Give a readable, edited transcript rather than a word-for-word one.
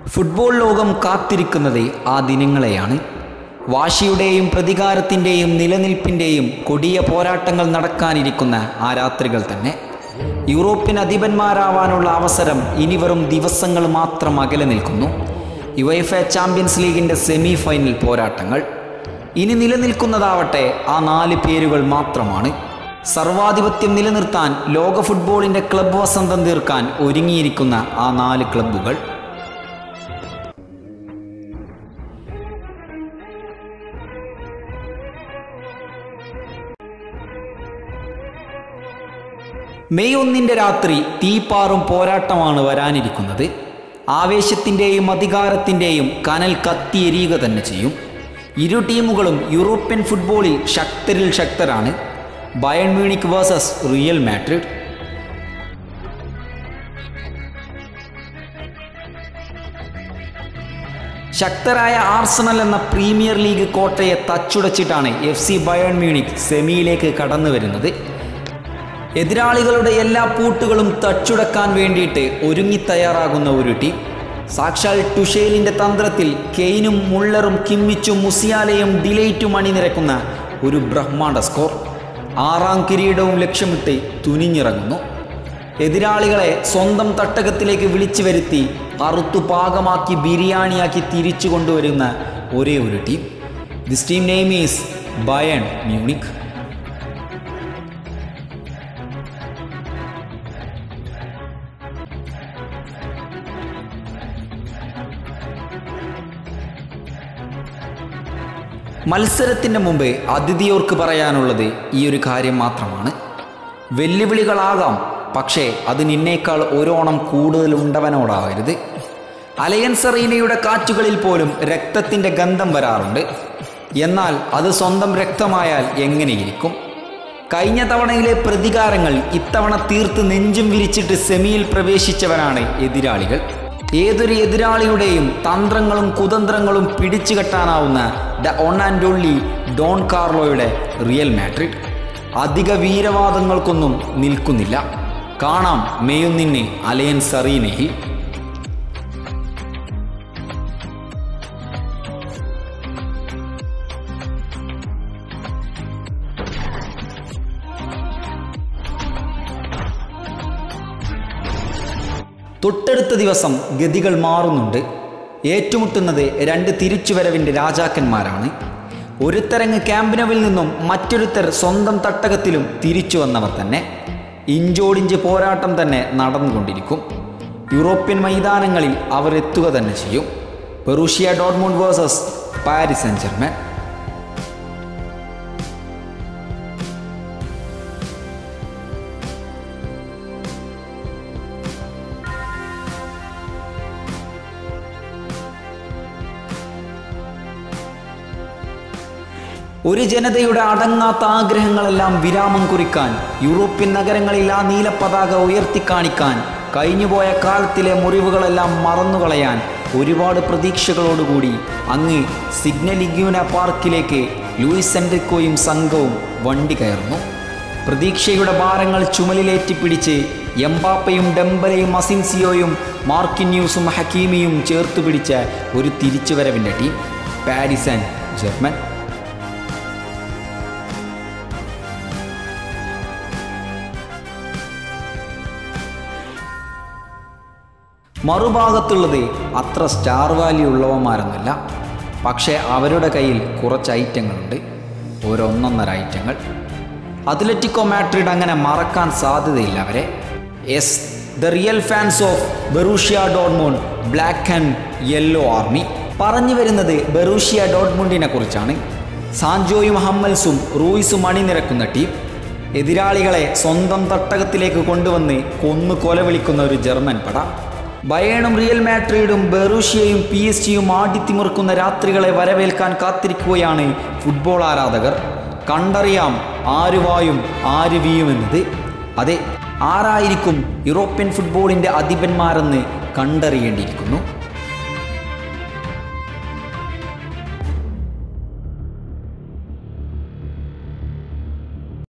Football ലോകം കാത്തിരിക്കുന്നത് ആ ദിനങ്ങളെയാണ്. വാശിയുടെയും പ്രതികാരത്തിൻ്റെയും നിലനിൽപ്പിൻ്റെയും കൊടിയ പോരാട്ടങ്ങൾ നടക്കാനിരിക്കുന്ന ആ രാത്രികൾ തന്നെ. യൂറോപ്യൻ അധിപന്മാരാവാനുള്ള അവസരം ഇനി വെറും ദിവസങ്ങൾ മാത്രം അകലെ നിൽക്കുന്നു. യുവേഫ ചാമ്പ്യൻസ് ലീഗിൻ്റെ സെമി ഫൈനൽ പോരാട്ടങ്ങൾ. ഇനി നിലനിൽക്കുന്നതാവട്ടെ ആ 4 പേരുകൾ മാത്രമാണ്. സർവാധിപത്യം നിലനിർത്താൻ ലോക ഫുട്ബോളിൻ്റെ ക്ലബ് വസന്തം തീർക്കാൻ ഒരുങ്ങിയിരിക്കുന്ന ആ 4 ക്ലബ്ബുകൾ. മെയ് 1 രാത്രി തീപ്പാറും പോരാട്ടമാണ് വരാനിരിക്കുന്നത്. ആവേശത്തിൻ്റെയും അധികാരത്തിൻ്റെയും കനൽ കത്തിയെരിയുക തന്നെ ചെയ്യും. ഇരു ടീമുകളും യൂറോപ്യൻ ഫുട്ബോളിൽ ശക്തരിൽ ശക്തരാണ്. Bayern Munich versus Real Madrid. ശക്തരായ ആർസണൽ എന്ന പ്രീമിയർ ലീഗ് കോട്ടയെ തച്ചുടച്ചിട്ടാണ് FC ബയൺ മ്യൂണിക് സെമിയിലേക്ക് കടന്നു വരുന്നത്. എതിരാളികളുടെ എല്ലാ പൂട്ടുകളും തച്ചുടക്കാൻ വേണ്ടിയിട്ട് ഒരുങ്ങി തയ്യാറാകുന്ന ഒരു ടീം. സാക്ഷാൽ ടുഷേലിൻ്റെ തന്ത്രത്തിൽ കെയ്നും മുള്ളറും കിമ്മിച്ചും മുസിയാലയും ഡിലൈറ്റും അണിനിരക്കുന്ന ഒരു ബ്രഹ്മാണ്ഡ സ്കോർ. 6ാം കിരീടവും ലക്ഷ്യമിട്ട് തുനിഞ്ഞിറങ്ങുന്നു. എതിരാളികളെ സ്വന്തം തട്ടകത്തിലേക്ക് വിളിച്ചു വരുത്തി അറുത്തു പാകമാക്കി ബിരിയാണിയാക്കി തിരിച്ചു കൊണ്ടുവരുന്ന ഒരേ ഒരു team. This team name is Bayern Munich. മത്സരത്തിൻ്റെ മുമ്പ് അതിഥിയോർക്ക് പറയാനുള്ളത് ഈ ഒരു കാര്യം മാത്രമാണ്. വെല്ലുവിളികളാകാം, പക്ഷേ അത് നിന്നേക്കാൾ ഒരോണം കൂടുതൽ ഉണ്ടവനോടാവരുത്. അലയൻസ് അറീനയുടെ കാറ്റുകളിൽ പോലും രക്തത്തിൻ്റെ ഗന്ധം വരാറുണ്ട്. എന്നാൽ അത് സ്വന്തം രക്തമായാൽ എങ്ങനെയിരിക്കും? കഴിഞ്ഞ തവണയിലെ പ്രതികാരങ്ങൾ ഇത്തവണ തീർത്ത് നെഞ്ചും വിരിച്ചിട്ട് സെമിയിൽ പ്രവേശിച്ചവരാണ് എതിരാളികൾ. ഏതൊരു എതിരാളിയുടെയും തന്ത്രങ്ങളും കുതന്ത്രങ്ങളും പിടിച്ചു കെട്ടാനാവുന്ന the one and only don കാർലോയുടെ റിയൽ മാഡ്രിഡ് അധിക വീരവാദങ്ങൾക്കൊന്നും നിൽക്കുന്നില്ല. കാണാം മെയ് 1 അലയൻസ് അറീനയിൽ. തൊട്ടടുത്ത ദിവസം ഗതികൾ മാറുന്നുണ്ട്. ഏറ്റുമുട്ടുന്നത് 2 തിരിച്ചുവരവിൻ്റെ രാജാക്കന്മാരാണ്. ഒരുത്തരങ്ങ് ക്യാമ്പ് നൗവിൽ നിന്നും മറ്റൊരുത്തർ സ്വന്തം തട്ടകത്തിലും തിരിച്ചു വന്നവർ തന്നെ. ഇഞ്ചോടിഞ്ച് പോരാട്ടം തന്നെ നടന്നുകൊണ്ടിരിക്കും. യൂറോപ്യൻ മൈതാനങ്ങളിൽ അവർ എത്തുക തന്നെ ചെയ്യും. Borussia Dortmund versus Paris Saint Germain. ഒരു ജനതയുടെ അടങ്ങാത്ത ആഗ്രഹങ്ങളെല്ലാം വിരാമം കുറിക്കാൻ, യൂറോപ്യൻ നഗരങ്ങളിൽ ആ നീലപ്പതാക ഉയർത്തിക്കാണിക്കാൻ, കഴിഞ്ഞുപോയ കാലത്തിലെ മുറിവുകളെല്ലാം മറന്നുകളയാൻ ഒരുപാട് പ്രതീക്ഷകളോടുകൂടി അങ്ങ് സിഗ്നൽ ഇഗ്യൂന പാർക്കിലേക്ക് ലൂയിസ് എൻറിക്കോയും സംഘവും വണ്ടി കയറുന്നു. പ്രതീക്ഷയുടെ ഭാരങ്ങൾ ചുമലിലേറ്റിപ്പിടിച്ച് എംബാപ്പയും ഡെംബലയും അസിൻസിയോയും മാർക്കിന്യൂസും ഹക്കീമിയും ചേർത്ത് പിടിച്ച ഒരു തിരിച്ചുവരവിൻ്റെ ടീം പാരീസ് സെന്റ് ജെർമൻ. മറുഭാഗത്തുള്ളത് അത്ര സ്റ്റാർ വാല്യൂ ഉള്ളവന്മാരൊന്നുമല്ല. പക്ഷേ അവരുടെ കയ്യിൽ കുറച്ച് ഐറ്റങ്ങളുണ്ട്, ഒന്നൊന്നര ഐറ്റങ്ങൾ. അത്ലറ്റിക്കോ മാഡ്രിഡ് അങ്ങനെ മറക്കാൻ സാധ്യതയില്ല അവരെ. Yes, the real fans of Borussia Dortmund black and yellow army. പറഞ്ഞു വരുന്നത് ബൊറൂഷ്യ ഡോർട്ട്മുണ്ടിനെ കുറിച്ചാണ്. സാൻജോയും ഹമ്മൽസും റൂയിസും അണിനിരക്കുന്ന ടീം. എതിരാളികളെ സ്വന്തം തട്ടകത്തിലേക്ക് കൊണ്ടുവന്ന് കൊന്നു കൊലവിളിക്കുന്ന ഒരു ജർമ്മൻ പട. ബയേണും റിയൽ മാഡ്രിഡും ബൊറൂഷ്യയും PSG-യും ആടിത്തിമിർക്കുന്ന രാത്രികളെ വരവേൽക്കാൻ കാത്തിരിക്കുകയാണ് ഫുട്ബോൾ ആരാധകർ. കണ്ടറിയാം ആര് വായും ആര് വീയുമെന്നത്. അതെ, ആരായിരിക്കും യൂറോപ്യൻ ഫുട്ബോളിൻ്റെ അധിപന്മാരെന്ന് കണ്ടറിയേണ്ടിയിരിക്കുന്നു.